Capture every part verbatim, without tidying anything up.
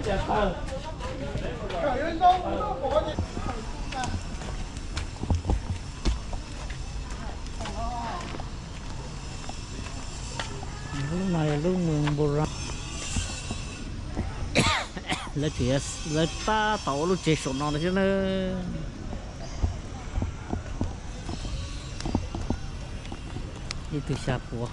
lúc này lúc mường bồ ra lấy chuyện lấy ta tàu lúc chết sụn nó chứ nữa đi từ xa của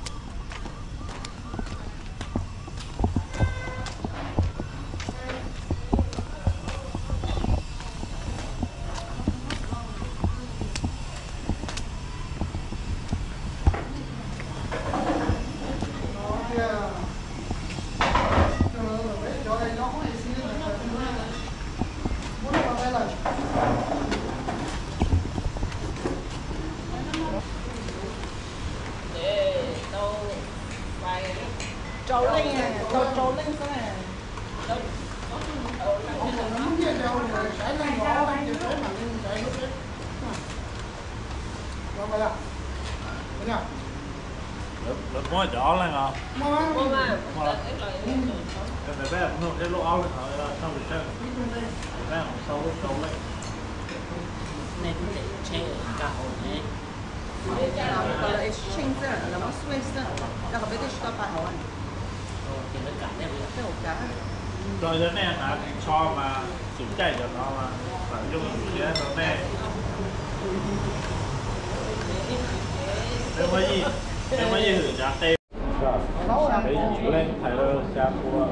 trâu linh này, trâu trâu linh thế này. Lớp mỗi đó là ngọ. Mỗi mà. Cái này bé cũng cái lỗ áo lên rồi sau rồi chơi. Bé không sâu sâu lên. này cũng để che cả hồ này Kalau exchange là là nó Swiss đó, là có biết cái stop phải không? thì nó cả đẹp Cái hộp cá. Rồi đến này là cho mà súng chạy cho nó mà phải dùng cái nó này. Em có gì? Em có gì thử giá tê. Đấy chỉ lên thấy là xe của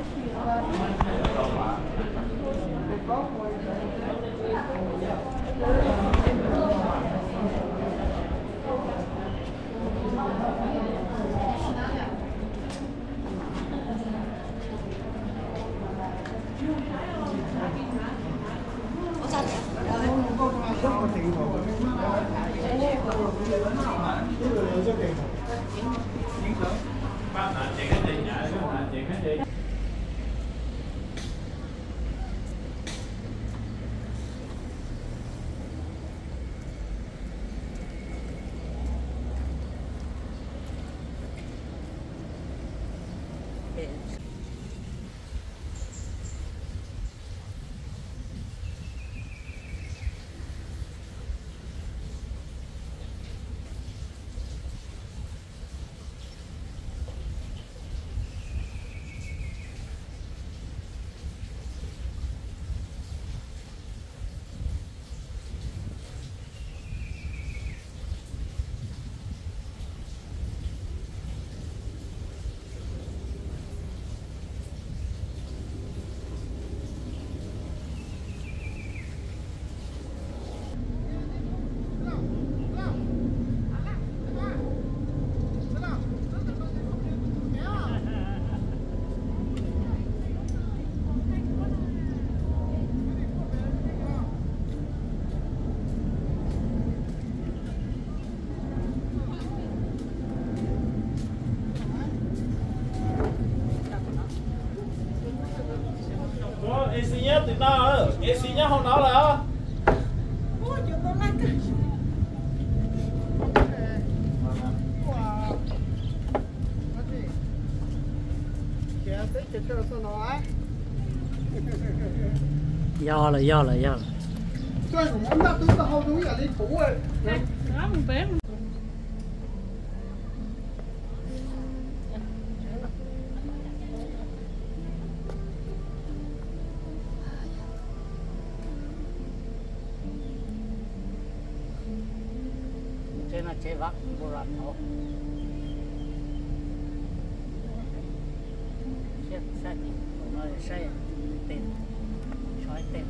bác nói chuyện cái gì nhỉ? Nói chuyện cái gì? Esse nhá thì nó esse nhá không nói là Ôi trời con lắc cái. Kìa tới cái chỗ sao nó do là do là do là Tôi cũng muốn đáp đúng là hậu đúng là đi phủ rồi. Đó mình bé trên là chế vắt bồ ra thổ chết sát đi nói say tiền xoay tiền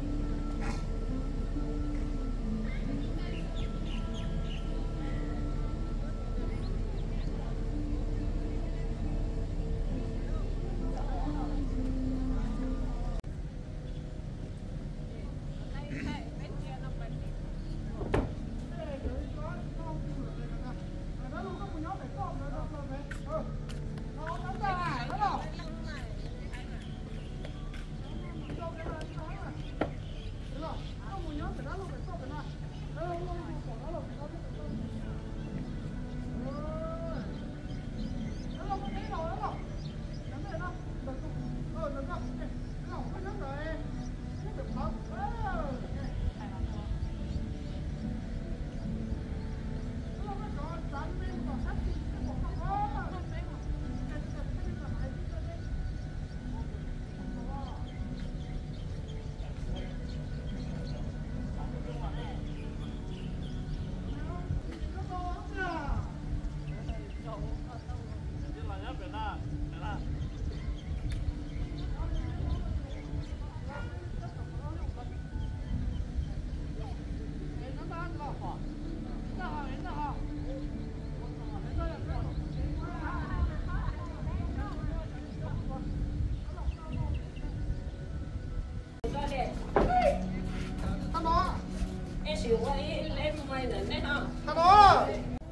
少啊！你你唔係人咩嚇？ 大佬。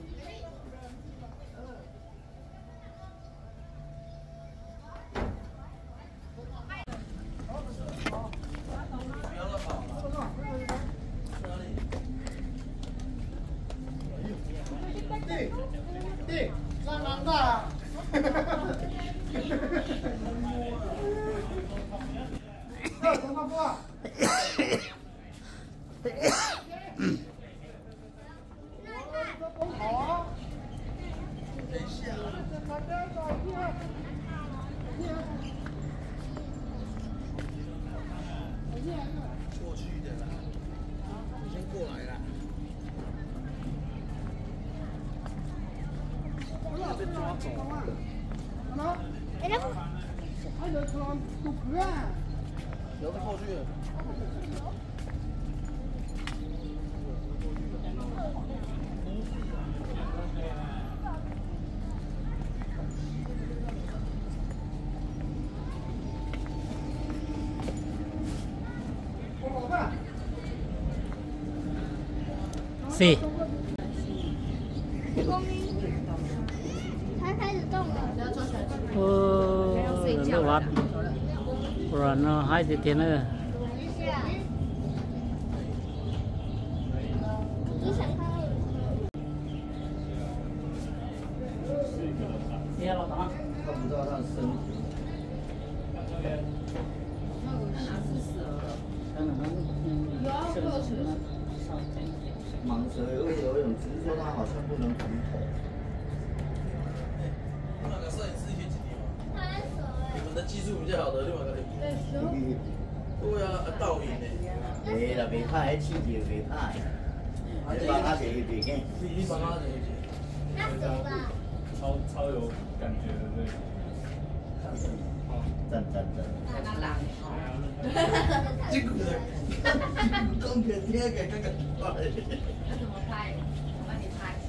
弟，弟，上哪个？要什么不？好。等一下。过去的啦，已经过来了。被抓走了。什么？哎呀！还有车堵车啊！有个后续。 四。 它开始动了。 哦，那วัด不然呢还得天呢。 我只想看到。 你老大。 看不到他的身体。蟒蛇也会游泳，只是说它好像不能浮头。 那个摄影师去几年吗？ 它蛇哎。 你们的技术比较好的，另外一个。对啊，倒影呢？ 没啦，没怕，还气节没怕。你帮他写一笔，给。 你帮他写一笔。 那蛇吧。 超超有感觉的这个。 赞赞赞。 看他狼。 这个，公平听给那个拍。 那怎么拍？我帮你拍。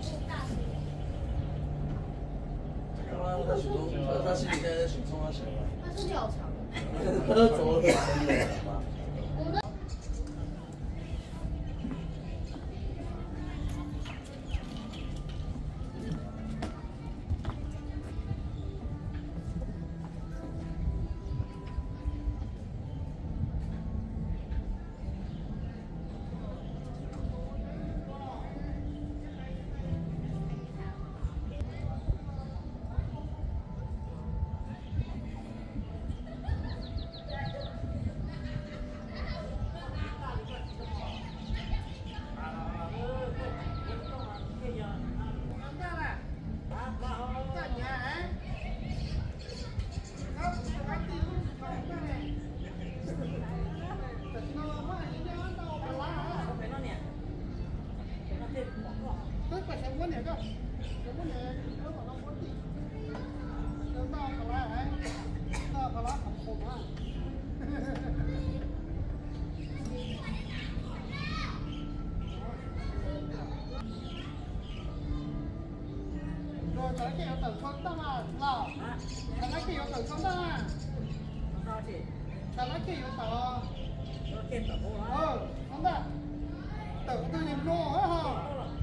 他他许嵩，他他心里现在在许嵩，他想。 它身体好长。 他怎么了？ 咱这有等风的嘛，老，咱那这有等风的嘛，咱那这有等，哦，风的，等都你弄哈。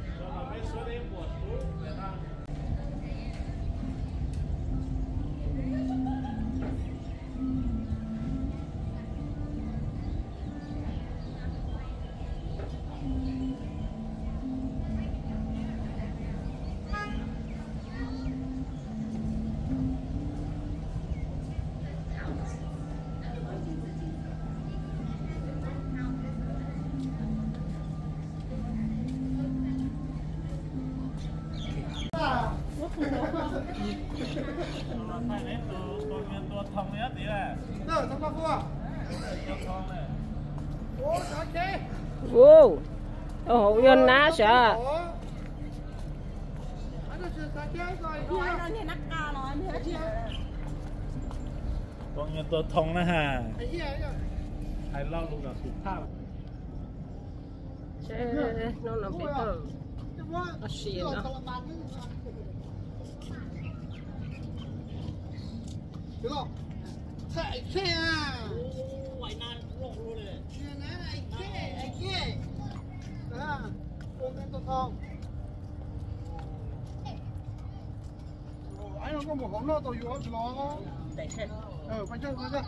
太没ตัวตัวเงินตัวทองเนี้ยดีแหละ那什么不？ ตัวทองเลยโอ้โอเคโอ้โอ้โหยนต์นะเสียอันนี้คือตะเกียบก่อนร้อยแล้วเนี่ยนักการ้อยเนื้อเที่ยวตัวเงินตัวทองนะฮะไอ้เหี้ยเนี่ยใครเล่าลูกกับสุภาพเอ๊ะน้องน้องไปเถอะจะว่าเอาเสียเราเนาะทรมานนี่เดี๋ยวใส่แค่อ่ะไหวนานโลกรู้เลยเดี๋ยวนะไอ้แค่ไอ้แค่ không anh nó có một con nó tôi vô nó Để xem. ờ phải chơi phải chơi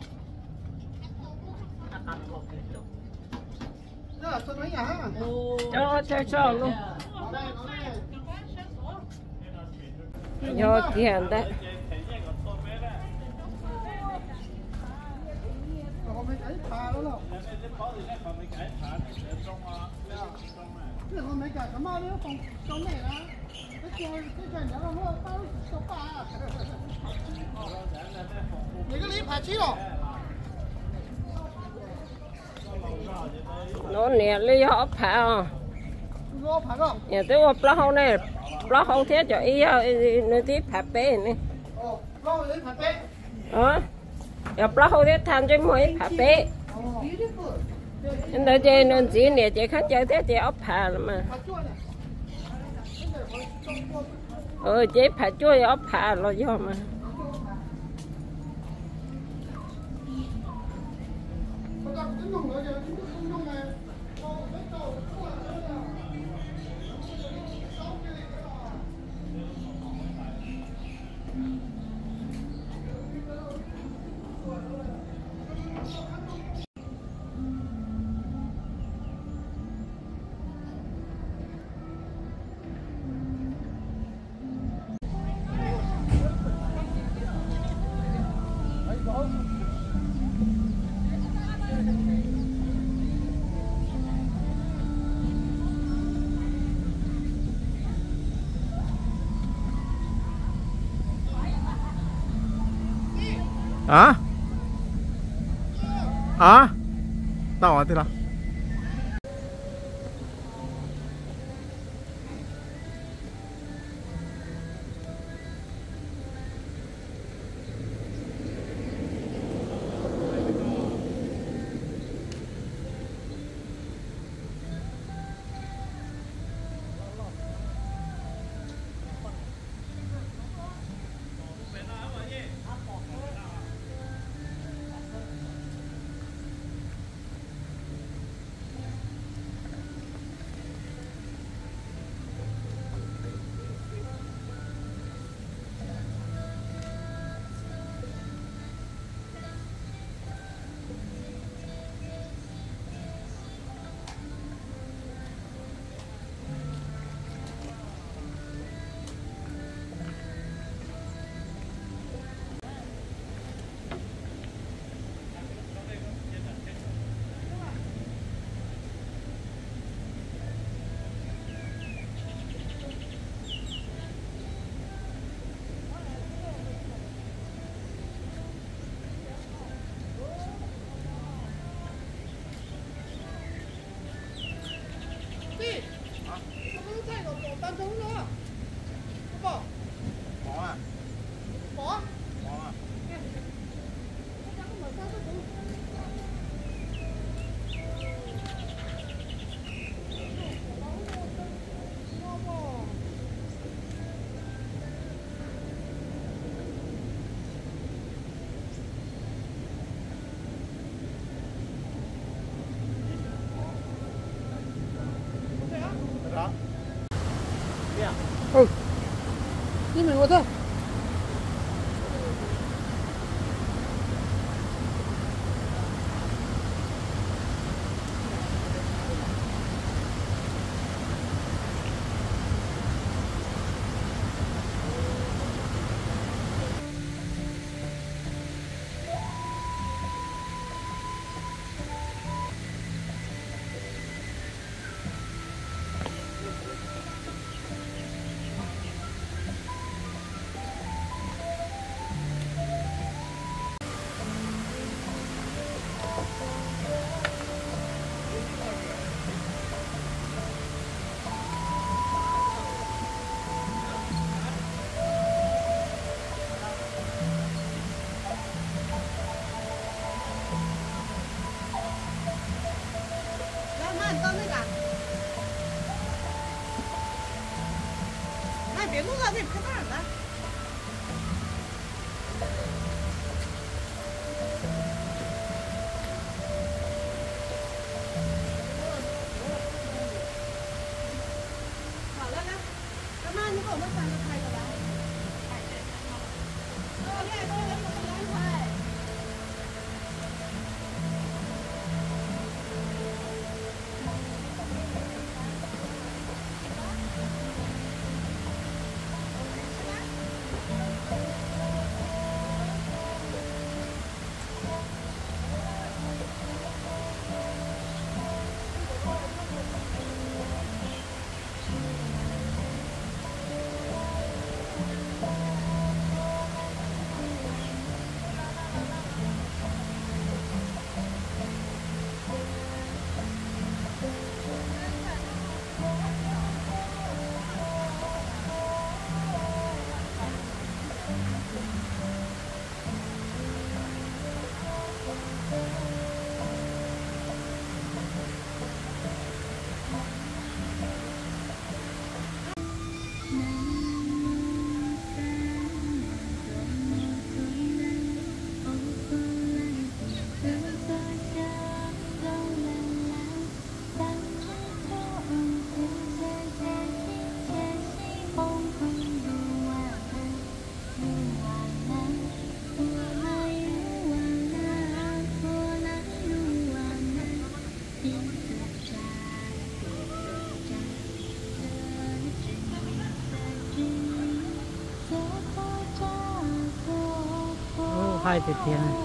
đó là tôi nói nhà hả Cho cho cho luôn. ở đây ở đây Vô tiền đấy. còn mấy cái phà đó đâu cái con mấy cái cái mà nó còn trong này á cái chơi cái chơi nó nó tao số phà你个梨排气了。 Nó nè lấy họ phá. Nó phá không? Nhà tôi có plug hole này, plug hole thế cho ý nó tí phá bể này. Ồ, plug hole phá bể. Ờ. Nhà plug hole thế tham cho mỗi phá bể. Nên đó chơi nên chỉ nè chỉ khách chơi thế chỉ ốp phá là mà. Ờ chỉ phá chuối ốp phá là do mà. À? À? Tao ở đây là Ừ. Đi mình qua thôi. 我们三个拍的来。哦，耶，这个我们来拍。 hai thì tiền này.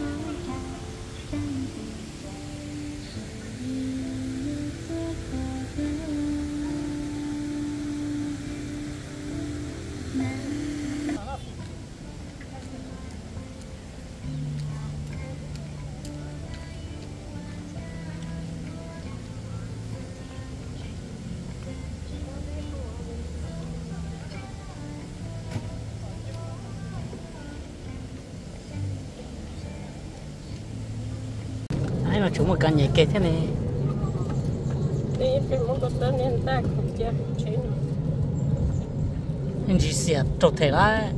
Nó chúng một căn nhà kê thế này. Đi phải muốn có tên nhân ta không chứ chế nó. Anh chỉ xịt trộn thể lại.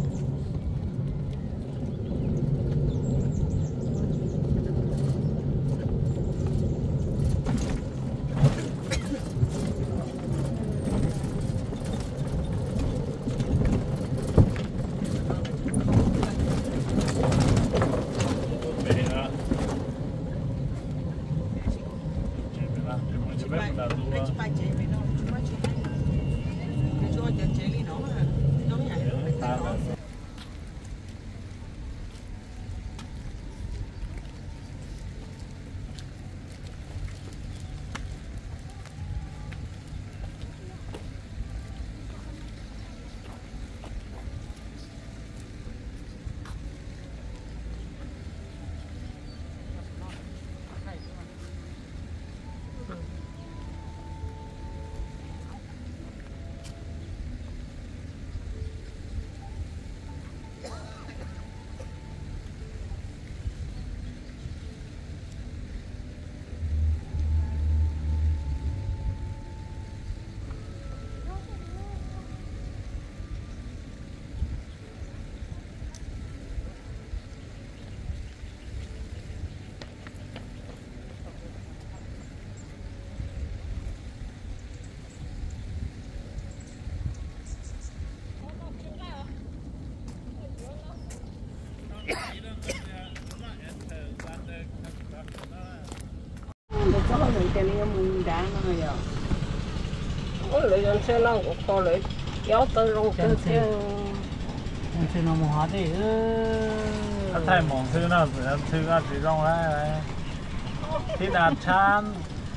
Có hơi người ta lấy mùi đá nó rồi à. Ôi lấy dân xe nó cũng có lấy kéo tới rong tới xe. Anh sư nó mua hóa đi. Anh thay mỏng sư nào rồi anh sư ra chỉ rong ra này. Thì đạt chan.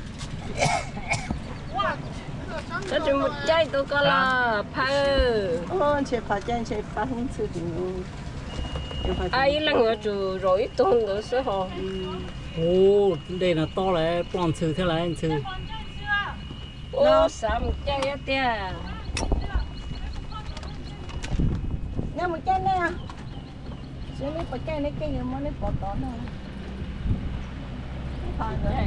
Nó chỉ một chai tôi có là phá. Ồ, chế phá chanh chế phá không sư thì ai là người chủ rồi tôn nữa sẽ họ. Ồ, đây là to lại, bọn sư thế này anh sư. Ô, sao một chai á tia. Nè một chai nè. Chứ lấy một chai này cái gì mà lấy bỏ tỏ nè. Thằng này.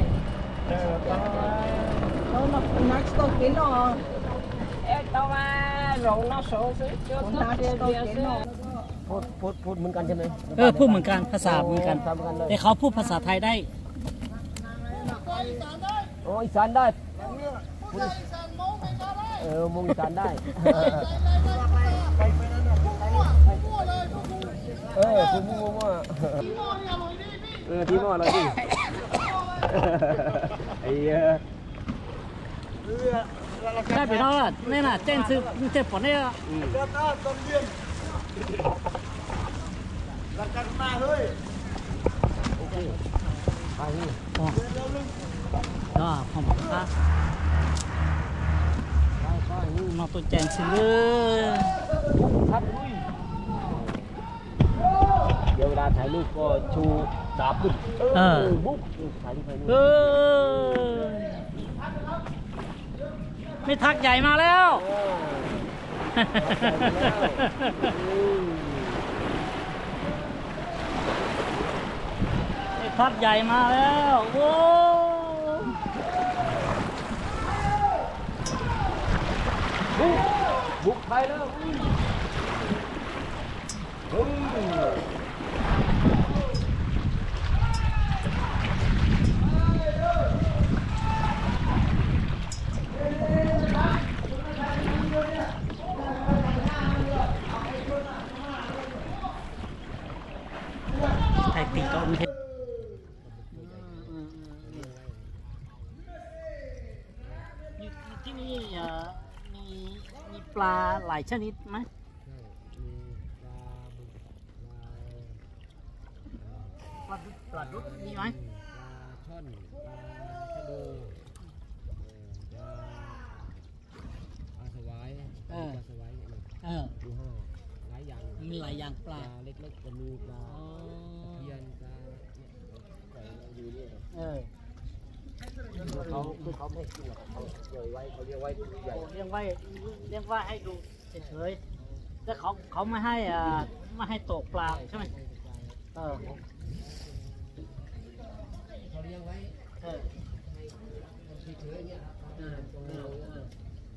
Nó nó nó có cái nó. Em tao mà rồi nó số chứ cho nó kia kia nó. พูดพูดพูดเหมือนกันใช่ไหมเออพูดเหมือนกันภาษาเหมือนกันแต่เขาพูดภาษาไทยได้โอ้อีสานได้พูดอีสานโม้ไม่ได้เออมงจานได้เออคุณมั่วมั่วเออที่มั่วอะไรดิไอ้เออได้ไปแล้วนี่น่ะเจนซื้อเจ็บปวดเนี่ยรักกันมาเฮ้ยไปนี่อ๋ออ๋อขอบคุณครับไปไปนี่มาตัวเจนซื้อครับลุยเดี๋ยวเวลาถ่ายรูปก็ชูดาบขึ้นเออบุ๊กถ่ายรูปไปนี่เออไม่ทักใหญ่มาแล้วไม่ทักใหญ่มาแล้วโว้บุกไปแล้วเฮ้ยไทยตีก็ไม่ใช่ที่นี่มีมีปลาหลายชนิดไหมปลาดุกปลาดุกมีไหมปลาช่อนปลาชะโดปลาสวายปลาสวายเนี่ยเออดูห้าหลายอย่างมีหลายอย่างปปลาลาเล็กๆก็มีปลาเทียนปลาเนี่ยปล่อยอยู่เนี่ยเออเขาคือเขาไม่กินหรอกเขาปล่อยไว้เขาเลี้ยงไว้ใหญ่เลี้ยงไว้เลี้ยงไว้ให้ดูเฉยๆแต่เขาเขาไม่ให้อ่าไม่ให้ตกปลาใช่ไหมเออเขาเลี้ยงไว้เออให้เฉยๆเนี่ยครับเออเออเออ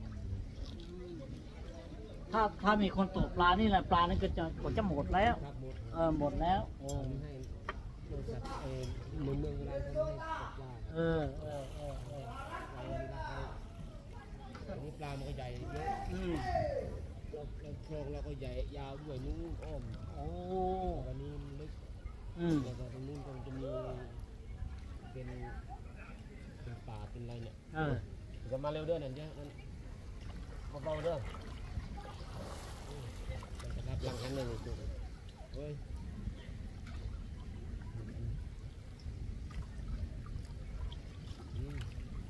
ถ้าถ้ามีคนตกปลานี่แหละปลานี่ก็จะก็จะหมดแล้วครับหมดเออหมดแล้วโอ้เขาไม่ให้บริษัทเออเมืองเมืองอะไรเขาไม่ให้ตกปลาเออเออเออเอออันนี้ปลามันก็ใหญ่เยอะอืมเราเราโครงเราก็ใหญ่ยาวด้วยนู้นอ้อมโอ้วันนี้มันลึกอืมแล้วก็ตรงนู้นก็จะมีเป็นเป็นป่าเป็นอะไรเนี่ยเออจะมาเร็วเด้อนั่นเยอะนั่นเบาๆเด้อมันจะรับหลังหันเลยจุดเฮ้ยอืม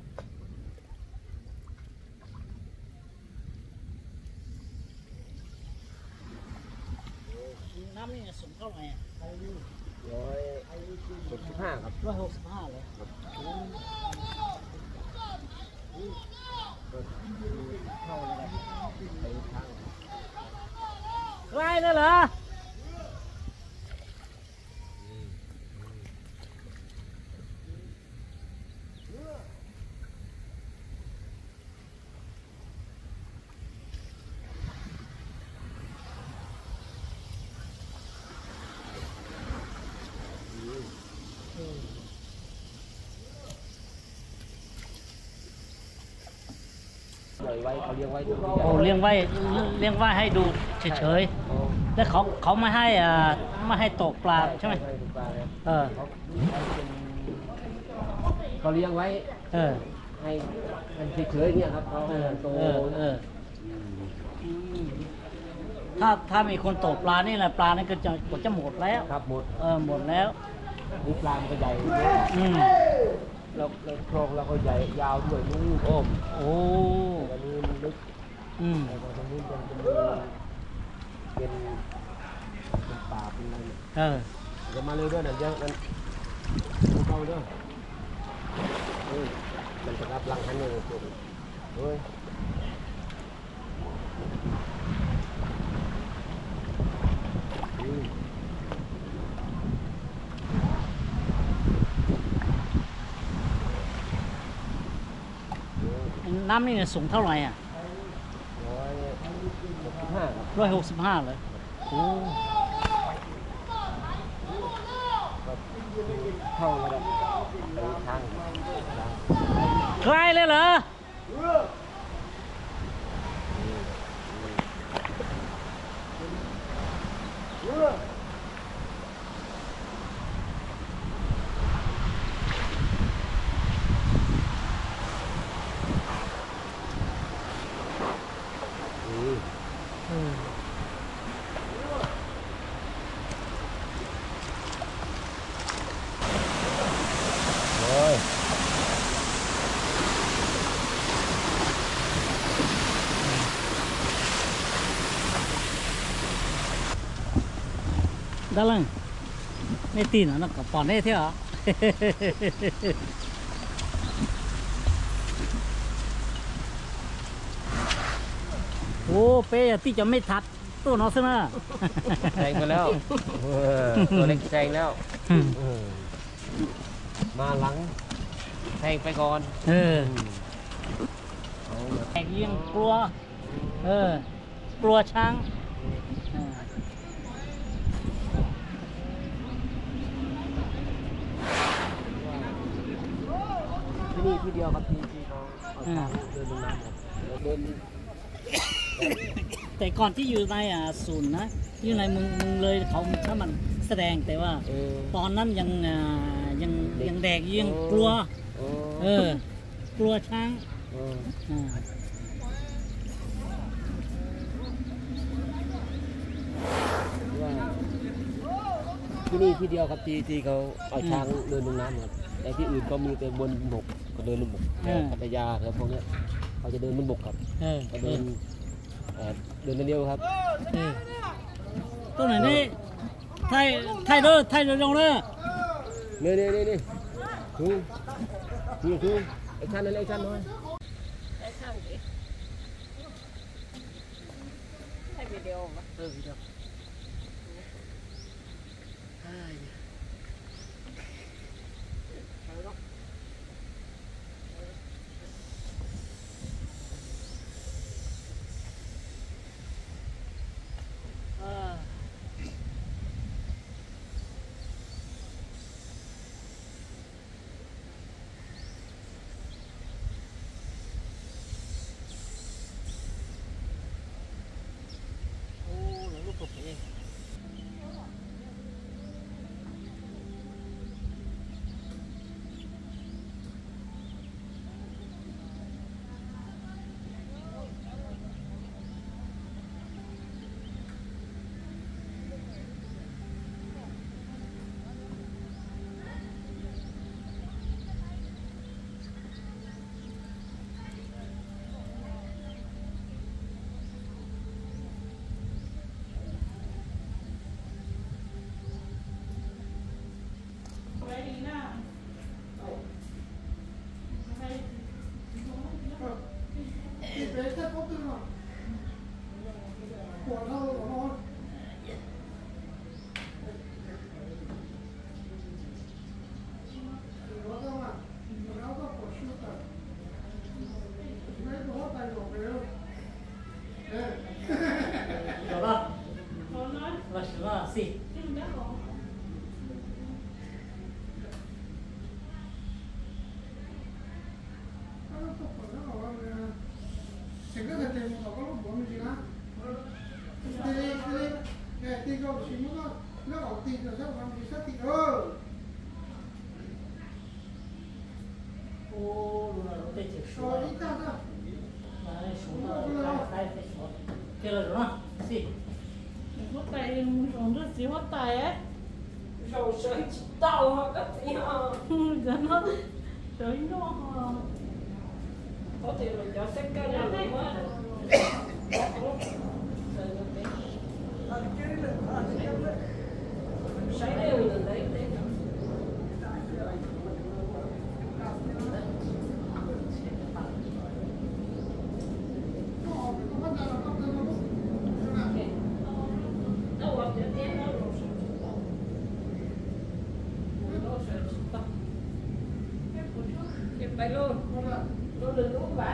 น้ำนี่สูงเท่าไหร่อ่ะร้อยหกสิบห้าครับร้อยหกสิบห้าเลยเข้าเลยครับไปทางใกล้แล้วเหรอปล่อยไว้เขาเลี้ยงไว้ดูโอ้เลี้ยงไว้เลี้ยงไว้ให้ดูเฉยๆแล้วเขาเขาไม่ให้อ่าไม่ให้ตกปลาใช่ไหมเออเขาเลี้ยงไว้เออให้มันเฉยๆเนี่ยครับเขาเออโตเออเออถ้าถ้ามีคนตกปลานี่แหละปลานี่ก็จะก็จะหมดแล้วครับหมดเออหมดแล้วนี่ปลามันก็ใหญ่เยอะอืมแล้วแล้วโครงเราก็ใหญ่ยาวด้วยนู้นอ้อมโอ้แต่วันนี้มันลึกอืมแต่ตรงนู้นมันจะมีเป็นเป็นป่าเป็นอะไรเนี่ยเออจะมาเร็วด้วยนั่นเยอะนั่นเข้าเด้อเฮ้ยมันจะรับหลังหันเลยจุดเฮ้ยอืมน้ำนี่สูงเท่าไหร่อ่ะร้อยหกสิบห้าครับร้อยหกสิบห้าเลยโอ้ก็เข้าระดับไปทางทางใกล้เลยเหรอ rồi đó là mấy tin nó có còn đây thế hả? Ô, bé tí cho mấy thậtตัวnó xưa nữa แซงไปแล้วเออตัวเล็กแซงแล้วเออมาหลังแซงไปก่อนเออเอาละแตกยังกลัวเออกลัวช้างเออที่นี่ที่เดียวครับที่ที่เขาเอาช้างเดินลงน้ำครับแล้วเดินแต่ก่อนที่อยู่ในอ่ะศูนย์นะอยู่ในเมืองเมืองเลยเขาถ้ามันแสดงแต่ว่าเออตอนนั้นยังอ่ายังยังแดกยังกลัวเอเอออกลัวช้างเอออ่าว่าที่นี่ที่เดียวครับที่ที่เขาเอาช้างเดินลงน้ำครับแต่ที่อื่นก็มีแต่บนบกก็เดินลงบกพัทยาแล้วพวกเนี้ยเขาจะเดินบนบกครับเออก็เอเดิอนเอ่อเดินเร็วๆครับเออตัวไหนนี่ไทยไทยเด้อไทยเด้อลงเด้อนี่นี่นี่นี่ทูทูทูไอ้ชันนั่นไอ้ชันน้อย Để thăm chị. Thấy video mà. เออพี่เด้อ Sì. Ô, luôn là nó tên chữ số. Đấy, số nó phải phải số. Kia là đúng không? Sì. Hốt tay còn rất xíu hốt tay ấy. Rồi sợi tàu hoặc cái gì hả? Giờ nó sợi nó Có thể là cho xếp cái nào cũng mất. Sấy đều là đấy đấy. Bay luôn, luôn đừng uống vậy.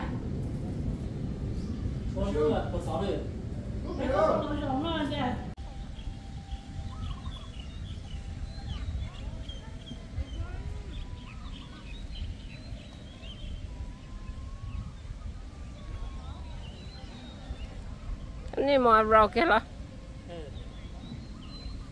Con đưa là có sáu được. Cái con nó sống nó kìa. Anh đi mò rau kia là.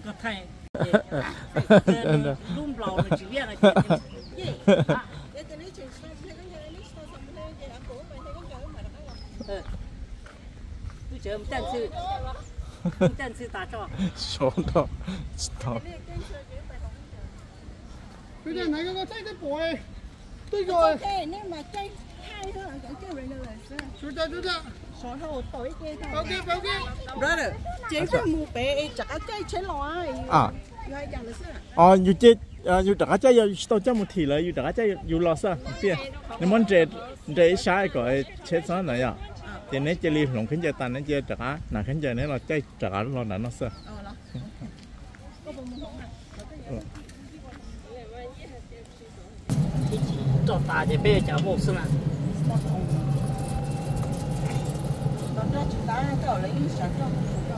có thay lung lầu là chỉ biết là gì à Để tôi nói chuyện xong, thấy có người nói xong xong đây chị đã của mày thấy có người mà đã ừ tôi chờ một chân sư chân sư ta cho số đó stop bây giờ này có thấy cái bồi tôi rồi Ok, nếu mà chơi hai thôi chẳng chơi vậy nữa là sao? chú cha chú cha Số hồ tối chơi thôi. ok ok Brother, chỉ phải mua bé chắc chơi chơi loại. à Hai chẳng là sao? ờ you chết ờ you đã chơi you tao chơi một thì là you đã chơi you lo sao biết nếu muốn chơi chơi sai cái chết sao này à thì nếu chơi liên lòng khinh chơi tan nếu chơi trả là khinh chơi nếu là chơi trả lo là nó sao Ờ đó. Có bộ môn không? cho ta thì bây giờ một xưa nào Đó ra chúng ta có lấy sản phẩm của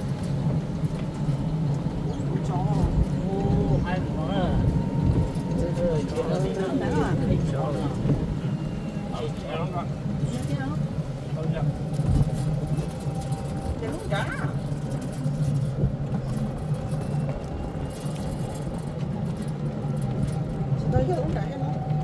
chó. ô hai món à rồi cho nó đi nó đã là thịt chó rồi thịt chó Để lúc đã. Tôi vô cũng đã nó.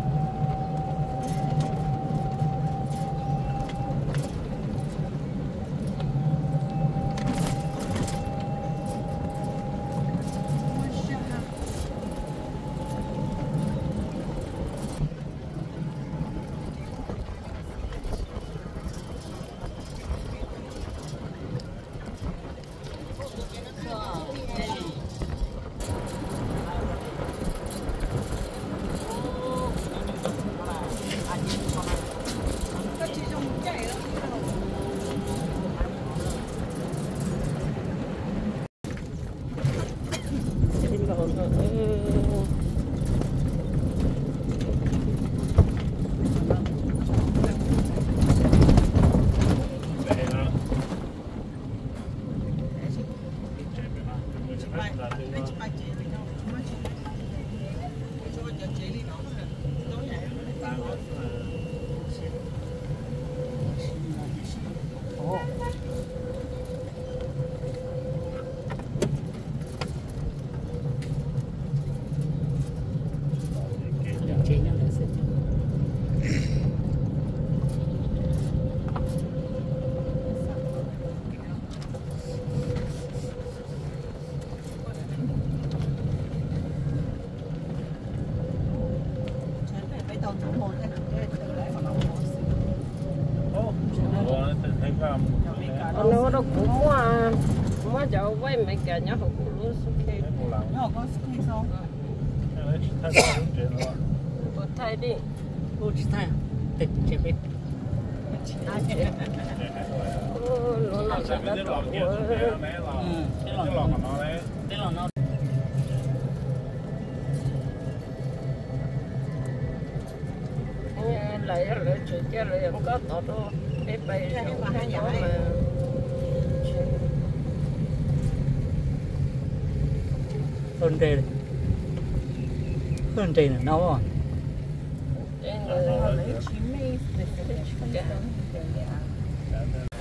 nó đâu cũng mua mua cho quay mấy cái nhỏ học luôn suy Nó có suy sao? một thay đi ô chị thay thịt chị biết ô nó là cái đó ừ cái lò nó cái lò nó lấy lấy chuyện kia lấy em có tao đâu để bay mà hơn đây hơn đây là nấu à Trên người Lấy chín mươi, để cái